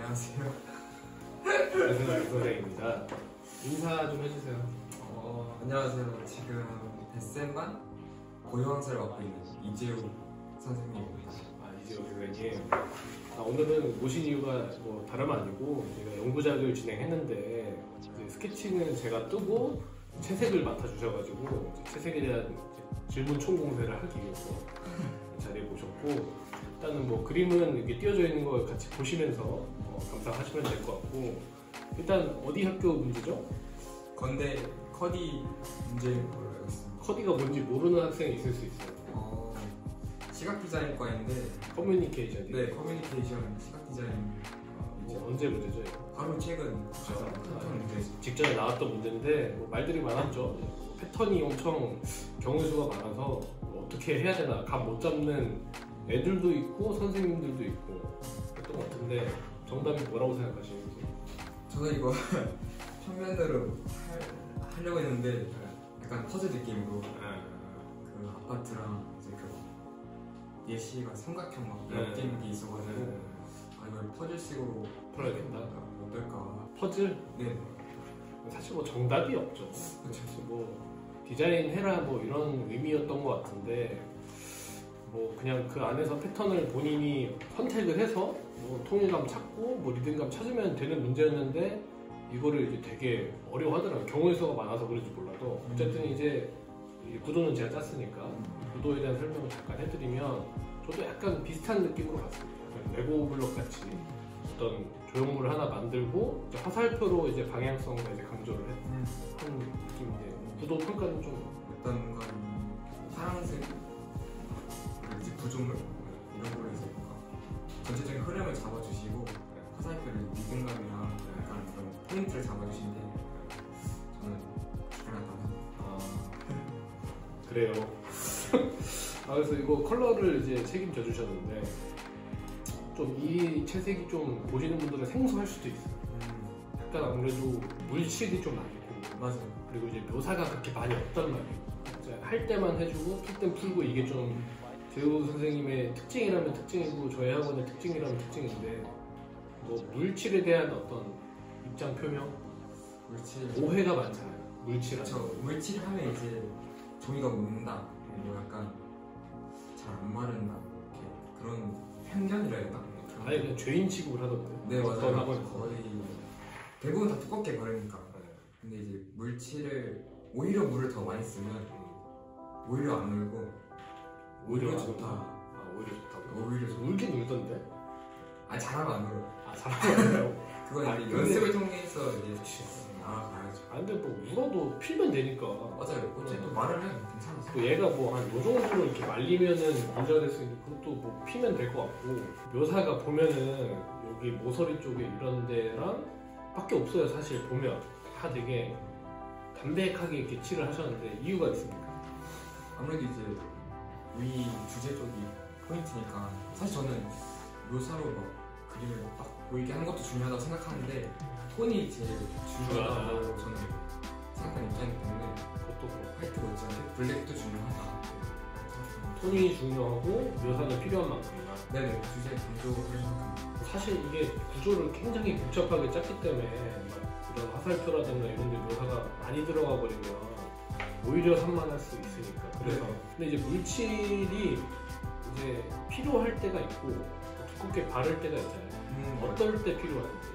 안녕하세요. 안녕하세요. 선생입니다. 인사 좀 해주세요. 안녕하세요. 지금 데센반 고유강사를 맡고 있는 이재우 선생님입니다. 이재우 선생님. 오늘은 모신 이유가 뭐 다름 아니고 제가 연구작을 진행했는데 이제 스케치는 제가 뜨고 채색을 맡아주셔가지고 채색에 대한 질문 총공세를 하기 위해서 자리에 모셨고, 일단은 뭐 그림은 이렇게 띄어져 있는 거 같이 보시면서 감상하시면 될 것 같고, 일단 어디 학교 문제죠? 건대 커디 문제인 걸로 알고 있습니다. 커디가 뭔지 모르는 학생이 있을 수 있어요. 시각디자인과인데 커뮤니케이션. 네, 커뮤니케이션 시각디자인. 언제 문제죠? 바로 최근 패턴 문제. 직전에 나왔던 문제인데 뭐 말들이 많았죠. 패턴이 엄청 경우수가 많아서 어떻게 해야 되나 감 못 잡는 애들도 있고 선생님들도 있고 했던 것 같은데, 정답이 뭐라고 생각하시는지? 저는 이거 평면으로 하려고 했는데 약간 퍼즐 느낌으로 그 아파트랑 이제 그 예시가 삼각형 막 엮인 게 있어가지고 이걸 퍼즐식으로 풀어야겠다. 어떨까? 퍼즐? 네. 사실 뭐 정답이 없죠. 그렇죠. 뭐 디자인 해라 뭐 이런 의미였던 것 같은데, 뭐 그냥 그 안에서 패턴을 본인이 선택을 해서 뭐 통일감 찾고 뭐 리듬감 찾으면 되는 문제였는데, 이거를 이제 되게 어려워하더라고요. 경우의 수가 많아서 그런지 몰라도. 어쨌든 이제 구도는 제가 짰으니까 구도에 대한 설명을 잠깐 해드리면, 저도 약간 비슷한 느낌으로 갔습니다. 레고 블록 같이 어떤 조형물을 하나 만들고 이제 화살표로 이제 방향성을 이제 강조를 한 느낌인데, 구도 평가는 좀 일단 뭔가 파란색 이제 구조물 이런 걸로 해서 뭔가 전체적인 흐름을 잡아주시고 화살표를 리듬감이랑 약간 그런 포인트를 잡아주시는데 저는 기가 막히다. 그래요. 그래서 이거 컬러를 이제 책임져 주셨는데, 좀 이 채색이 좀 보시는 분들은 생소할 수도 있어요. 약간 아무래도 물칠이 좀 많고, 맞아요. 그리고 이제 묘사가 그렇게 많이 없단 말이에요. 이제 할 때만 해주고 풀 땐 풀고, 이게 좀 재우 선생님의 특징이라면 특징이고 저희 학원의 특징이라면 특징인데, 뭐 물칠에 대한 어떤 입장 표명, 물칠 오해가 많잖아요. 물칠하면. 저 물칠하면 이제 종이가 묻는다, 뭐 약간 잘 안 마른다, 이렇게 그런 편견이라 해야 되나? 아예 그냥 죄인 취급을 하던데. 네, 어떤 맞아요. 학원 거의 대부분 다 두껍게 바르니까. 근데 이제 물칠을 오히려 물을 더 많이 쓰면 오히려 안 울고 오히려 좋다. 오히려 좋다고? 오히려 좋다. 울긴 울던데? 잘하면 안 울어. 잘하면 안 울어요? 그건 이제 연습을 통해서 이제 알아가야죠. 근데 뭐 울어도 필면 되니까. 맞아요. 어쨌든 말을 해도 괜찮았어. 또 얘가 뭐 한 요 정도로 이렇게 말리면은 문제가 될 수 있는데, 그것도 뭐 피면 될 것 같고, 묘사가 보면은 여기 모서리 쪽에 이런 데랑 밖에 없어요. 사실 보면 다 되게 담백하게 이렇게 칠을 하셨는데, 이유가 있습니까? 아무래도 이제 위 주제 쪽이 포인트니까, 사실 저는 묘사로 막 그림을 딱 보이게 하는 것도 중요하다고 생각하는데 톤이 제일 중요하다고 저는 생각하는 입장이기 때문에, 그것도 그렇고, 화이트 못지않게 블랙도 중요하다. 톤이 중요하고 묘사가 필요한 만큼이나. 네네, 주제 강조를 생각합니다. 사실 이게 구조를 굉장히 복잡하게 짰기 때문에 막 이런 화살표라든가 이런 데 묘사가 많이 들어가 버리면 오히려 산만할 수 있으니까. 그래서 근데 이제 물칠이 이제 필요할 때가 있고 두껍게 바를 때가 있잖아요. 어떨 때 필요한지.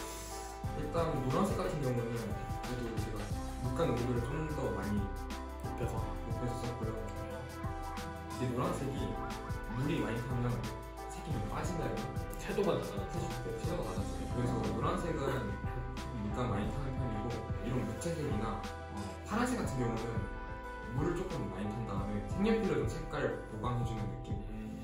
일단 노란색 같은 경우는 그래도 제가 물감 농도를 좀 더 많이 높여서 썼고요. 이게 노란색이 물이 많이 타면 색이 좀 빠진다 해요. 채도가 나잖아. 채도가 낮아져요. 그래서 노란색은 물감 많이 타는 편이고, 이런 무채색이나 파란색 같은 경우는 물을 조금 많이 탄 다음에 색연필로 좀 색깔 보강해주는 느낌.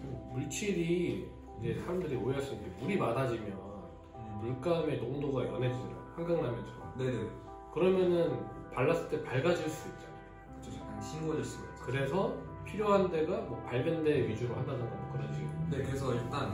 물칠이 이제 사람들이 오해할 수 있는 게, 물이 많아지면 물감의 농도가 연해지잖아요. 한강라면처럼. 네네. 그러면은 발랐을 때 밝아질 수 있잖아요. 그쵸, 약간 싱거워질 수가 있죠. 그래서 필요한 데가 뭐 밝은 데 위주로 한다든가 뭐 그런 식으로. 네, 그래서 일단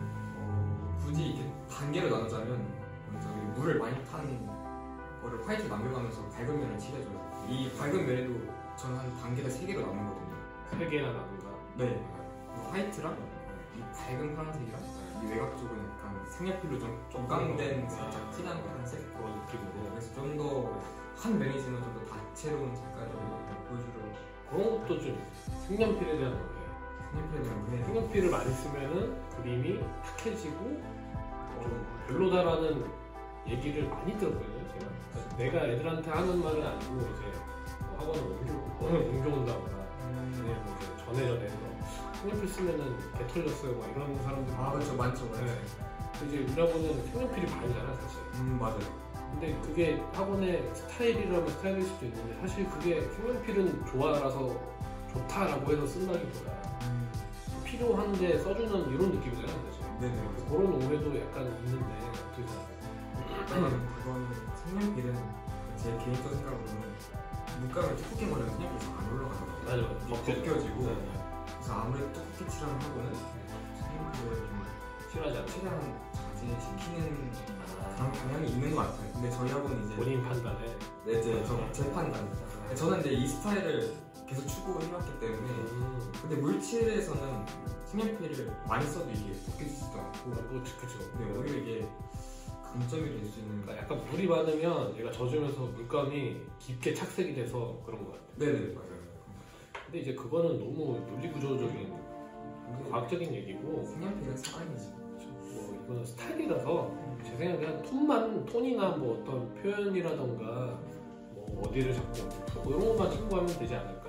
굳이 이렇게 단계로 나누자면, 먼저 물을 많이 탄 거를 화이트 남겨가면서 밝은 면을 칠해줘요. 이 밝은 면에도 저는 한 단계를 3개로 나누거든요. 3개나 나눈다. 네. 화이트랑 밝은 파란색이랑 이 외곽 쪽은 약간 색연필로 좀 적강된 살짝 진한 파란색 그런 느낌으로. 그래서 좀 더 한 면이지만 좀 더 다채로운 색깔을 보여주려고 그런 것도 좀 색연필에 대한 거예요. 색연필에 대한 게 색연필을 많이 쓰면은 그림이 탁해지고 별로다라는 얘기를 많이 들었거든요. 제가 그러니까 내가 애들한테 하는 말은 아니고 이제 뭐 학원을 옮겨온다거나 아니면 뭐 이제 전에 해서 색연필 쓰면은 개 털렸어요 막 이런 사람들 그렇죠 많죠. 네. 이제 우리 학원은 색연필이 반이잖아 사실. 맞아요. 근데 그게 학원의 스타일이라면 스타일일 수도 있는데 사실 그게 색연필은 좋아라서 좋다라고 해서 쓴다기보다 필요한데 써주는 이런 느낌이잖아요 사실. 네네. 그런 오해도 약간 있는데 어떻게 생각하세요? 그거는 색연필은 제 개인적 생각으로는 물감을 두껍게 버리면 색연필이 잘 안 올라가더라고요. 맞아요. 벗겨지고 네. 그래서 아무래도 두껍게 칠하는 학원은 색연필을 좀 싫어하지 않죠? 최대한 자제시키는 그런 경향이 있는 것 같아요. 근데 저희 학원은 이제 본인 판단에 네, 이제 제 판단. 저는 이제 이 스타일을 계속 추구해왔기 때문에 근데 물칠에서는 색연필을 많이 써도 이게 벗겨지지도 않고 뭐 그쵸. 네, 오히려 이게 강점이 될 수 있는 그러니까 약간 물이 많으면 얘가 젖으면서 물감이 깊게 착색이 돼서 그런 것 같아요. 네네 맞아요. 근데 이제 그거는 너무 논리구조적인 과학적인 얘기고 색연필은 사랑이지. 뭐 이거는 스타일이라서 제 생각에는 톤이나 뭐 어떤 표현이라던가 뭐 어디를 잡고 뭐 이런 것만 참고하면 되지 않을까.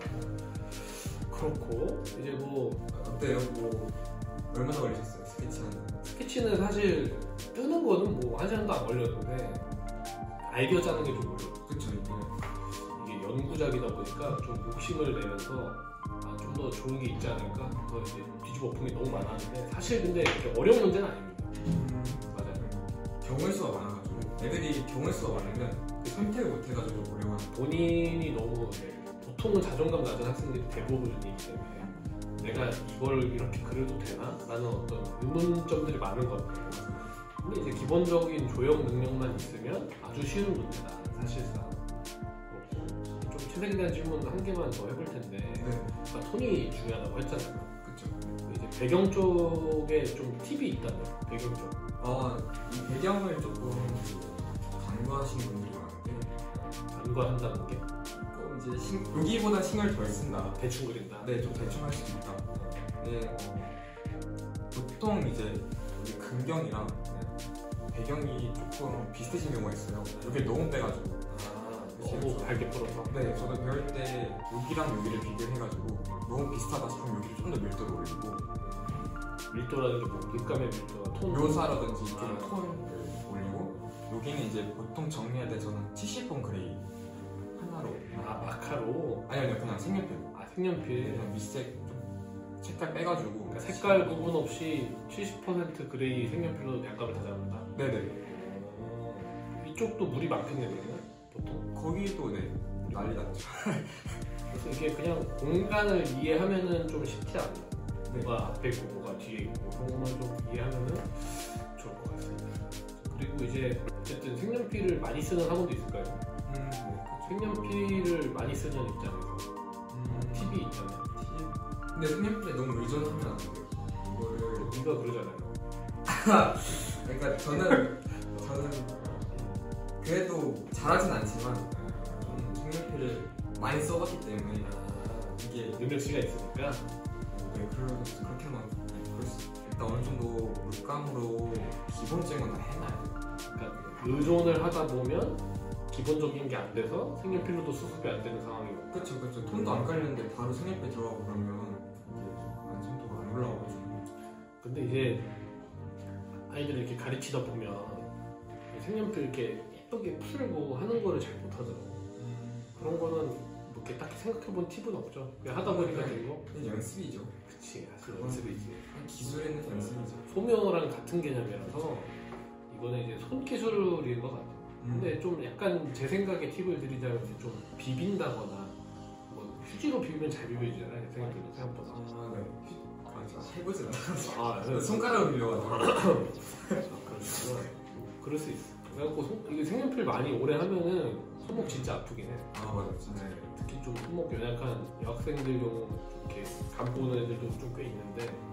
그렇고 이제 뭐 어때요? 뭐 얼마나 걸리셨어요? 스케치는 사실 뜨는 거는 뭐 한 시간도 안 걸렸는데 아이디어 짜는 게 좀 어려워. 그쵸 이게 연구작이다 보니까 좀 욕심을 내면서 좀 더 좋은 게 있지 않을까. 그래서 이제 뒤집어 엎은 게 너무 많았는데 사실 근데 이렇게 어려운 문제는 아닙니다. 맞아요. 경우의 수가 많아가지고 애들이 경우의 수가 많으면 선택을 못해가지고 어려워요. 본인이 너무 보통은 자존감 낮은 학생들이 대부분이기 때문에 내가 이걸 이렇게 그려도 되나? 라는 어떤 의문점들이 많은 것 같아요. 근데 이제 기본적인 조형 능력만 있으면 아주 쉬운 문제다 사실상. 그렇고 좀 치색에 대한 질문 한 개만 더 해볼 텐데 네. 아까 톤이 중요하다고 했잖아요. 그쵸. 이제 배경 쪽에 좀 팁이 있다면 배경 쪽. 이 배경을 조금 간과하시는 분들이 많은데 간과한다는 게 이제 여기보다 신경을 덜 쓴다. 대충 그린다. 네, 좀 대충 할 수도 있다. 네, 보통 이제 여기 근경이랑 배경이 조금 비슷해진 경우가 있어요. 여기 너무 빼가지고. 너무 밝게 풀어서. 네, 저도 배울 때 여기랑 여기를 비교해가지고 너무 비슷하다 싶으면 여기를 좀 더 밀도를 올리고 밀도라는 게 뭐 물감의 밀도가 톤 묘사라든지 이쪽에 톤을 올리고 여기는 이제 보통 정리할 때 저는 70번 그레이 하나로 마카로 아니요 그냥 색연필 색연필 그냥 밑색 좀 색깔 빼가지고 그러니까 색깔 구분 없이 70% 그레이 색연필로 양감을 다 잡는다. 네네. 이쪽도 물이 많겠네요 그러면 보통. 거기도 네 난리 났죠. 그래서 이게 그냥 공간을 이해하면은 좀 쉽지 않나. 네. 뭐가 앞에 있고 뭐가 뒤에 있고 그런 것만 좀 이해하면은 좋을 것 같습니다. 그리고 이제 어쨌든 색연필을 많이 쓰는 학원도 있을까요? 네. 색연필을 많이 쓰는 입장에서 팁이 있잖아요. 근데 색연필에 너무 의존하면 안 돼요. 이거를 우리가 그러잖아요. 그러니까 저는 그래도 잘하진 않지만 좀 색연필을 많이 써봤기 때문에 이게 능력치가 있으니까. 네, 그렇게만 일단 어느 정도 물감으로 기본적인 건 다 해놔요. 그러니까 의존을 하다 보면 기본적인 게 안 돼서 색연필로도 수습이 안 되는 상황이 오고. 그쵸. 톤도 안 깔리는데 바로 색연필 들어가고 그러면 이게 완성도가 안 올라와가지고. 근데 이제 아이들 이렇게 가르치다 보면 색연필 이렇게 예쁘게 풀고 하는 거를 잘 못하더라고. 그런 거는 뭐 이렇게 딱히 생각해본 팁은 없죠. 그냥 하다 보니까 된 거. 그냥 연습이죠. 그치, 사실 연습이지. 기술에는 연습이죠. 소묘랑 같은 개념이라서 이거는 이제 손기술인 것 같아요. 근데 좀 약간 제 생각에 팁을 드리자면 좀 비빈다거나 뭐 휴지로 비비면 잘 비벼지잖아요. 생각보다. 네. 해보진 않았어. 네. 손가락으로 빌려가지고. 그렇구나. 그럴 수 있어. 그래갖고 이게 색연필 많이 오래 하면은 손목 진짜 아프긴 해. 맞아, 진짜. 특히 좀 손목 연약한 여학생들 경우 이렇게 간 보는 애들도 좀 꽤 있는데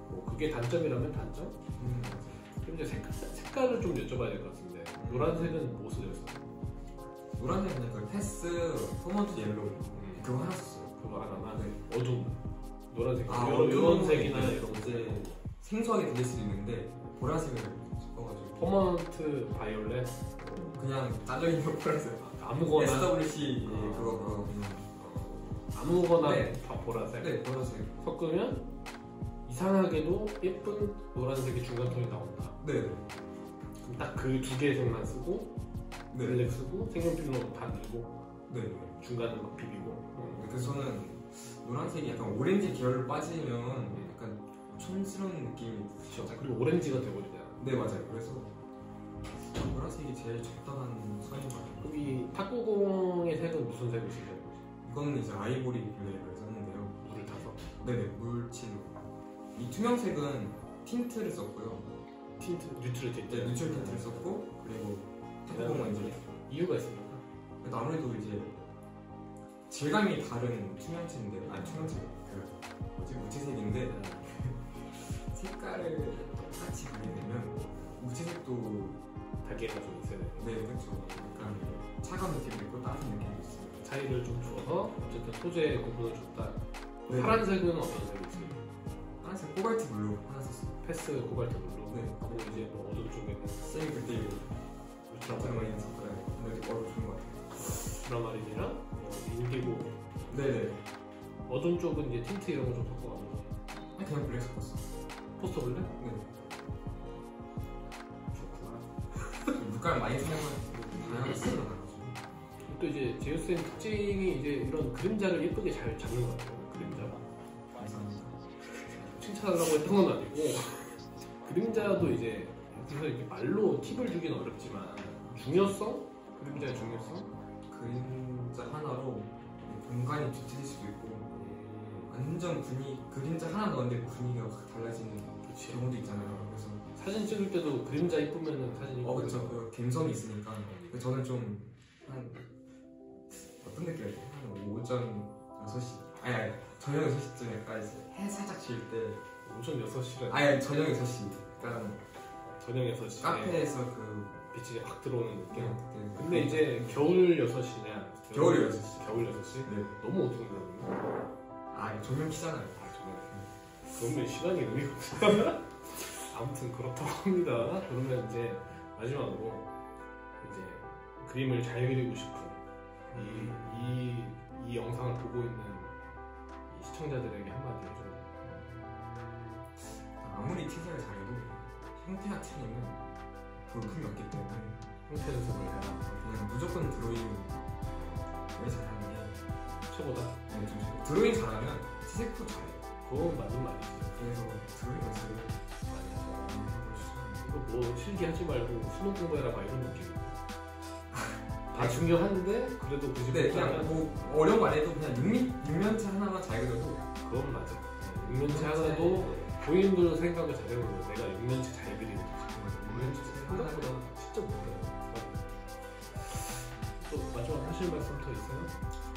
뭐 그게 단점이라면 단점? 그럼 이제 색깔을 좀 여쭤봐야 될 것 같은데 노란색은 뭐 쓰셨어요? 노란색은 그 패스 포먼트 옐로우 그거 하나 썼어요. 그거 하나만 어두운 노란색 어두운 색이나 이런 거 이제 생소하게 들릴 수도 있는데 보라색을 섞어가지고 퍼먼트 바이올렛 그냥 짜져있는 보라색 아무거나 SWC 그거 아무거나 네. 다 보라색 네 보라색 섞으면 이상하게도 예쁜 노란색이 중간톤이 나온다. 네 그럼 딱 그 두 개의 색만 쓰고 네. 블랙 쓰고 색연필로 다 늘고 네. 중간은 막 비비고 그래서 저는 노란색이 약간 오렌지 계열로 빠지면 약간 촌스러운 느낌이 그렇죠. 그리고 오렌지가 되거든요. 네 맞아요. 그래서 보라색이 제일 적당한 선인 것 같아요. 그럼 이 탁구공의 색은 무슨 색을 쓰세요? 이거는 이제 아이보리 블랙을 썼는데요. 물을 타서 네네 물칠로. 이 투명색은 틴트를 썼고요. 틴트, 뉴트럴 틴트. 네 뉴트럴 틴트를 썼고 그리고 탁구공은 이제 이유가 있습니까? 그래도 아무래도 이제 질감이 다른 투명체인데 투명체 그 뭐지 무채색인데 색깔을 똑같이 그리게 되면 무채색도 달기가 좀 있어야 돼요. 네 그렇죠. 약간 차가운 느낌도 있고 따뜻한 느낌도 있어요. 차이를 좀 줘서 어쨌든 소재의 구분을 줬다. 네. 파란색은 어떤 색이 있어요? 파란색 코발트 블루 하나 썼어요. 패스 코발트 블루. 네. 그리고 이제 뭐 어두운 쪽에는 세미 그때 드라마린 섞어요. 근데 좋은 것 같아요. 드라마린이랑 뭐 인디고. 네네. 어두운 쪽은 이제 틴트 이런 거 좀 섞어가지고. 그냥 블랙 섞었어. 포스터 블랙? 네. 좋구나. 물감을 많이 사용하는 다양하게 쓰여나가지고. 또 이제 제우스의 특징이 이제 이런 그림자를 예쁘게 잘 잡는 것 같아요. 그림자가. 감사합니다. 칭찬하려고 했던 건 아니고 그림자도 이제 여기서 이렇게 말로 팁을 주기는 어렵지만 중요성? 그림자의 중요성? 그림자 하나로 공간이 뒤틀릴 수도 있고 완전 그림자 하나 넣었는데 분위기가 확 달라지는 그치. 경우도 있잖아요. 그래서 사진 찍을 때도 그림자 이쁘면은 사진이 그렇죠. 그 감성이 있으니까. 저는 좀 한 어떤 느낌이에요? 한 오전 6시 아니 저녁 6시쯤에까지 해 살짝 질 때 오전 6시간 아니 저녁 6시 약간 저녁 6시에 카페에서 그 빛이 확 들어오는 느낌. 그때 근데 이제 겨울 6시냐 겨울 6시 겨울 6시? 네. 너무 어두운데 조명 켜잖아요. 그러면 시간이 의미가 없어. 아무튼 그렇다고 합니다. 그러면 이제 마지막으로 이제 그림을 잘 그리고 싶은 이 영상을 보고 있는 이 시청자들에게 한마디 해줘요. 아무리 티저를 잘해도 형태가 틀리면 볼품이 없기 때문에 형태 연습을 해라. 그냥 무조건 드로잉을 잘하는 게 최고다. 네, 좀 드로잉 잘하면 티색도 잘해요. 그건 맞는 말이지. 그래서 드로잉 연습을 많이 하자. 추천합니다. 이거 뭐 실기하지 말고 수능 공부해라 막 이런 느낌. 다 중요한데 그래도 굳이 네, 못하면 그냥 뭐 어려운 거 안 해도 그냥 육면체 하나만 잘 그려도 그건 맞아. 육면체 하나도 본인들 생각을 잘 해보고 내가 육면체 잘 그리는 거지. 육면체 생각보다 진짜 못해요. 또 마지막 하실 말씀 더 있어요?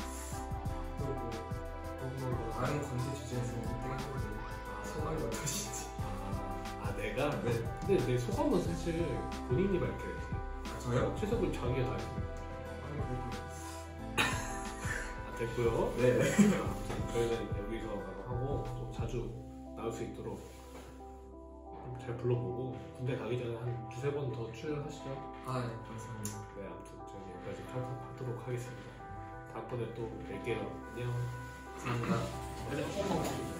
뭐 다른 관계 주제에서 1등 해보고 소감이 어떠신지. 내가? 네. 근데 내 소감은 사실 본인이 밝혀야지. 저요? 최선을 자기가 다 했어요. 됐고요. 네. 저희는 여기서 하고 또 자주 나올 수 있도록 잘 불러보고 군대 가기 전에 한 두세 번 더 출연하시죠. 네, 감사합니다. 네, 아무튼 저희 여기까지 하도록 하겠습니다. 다음번에 또 뵐게요. 안녕. 감사합니다.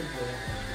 거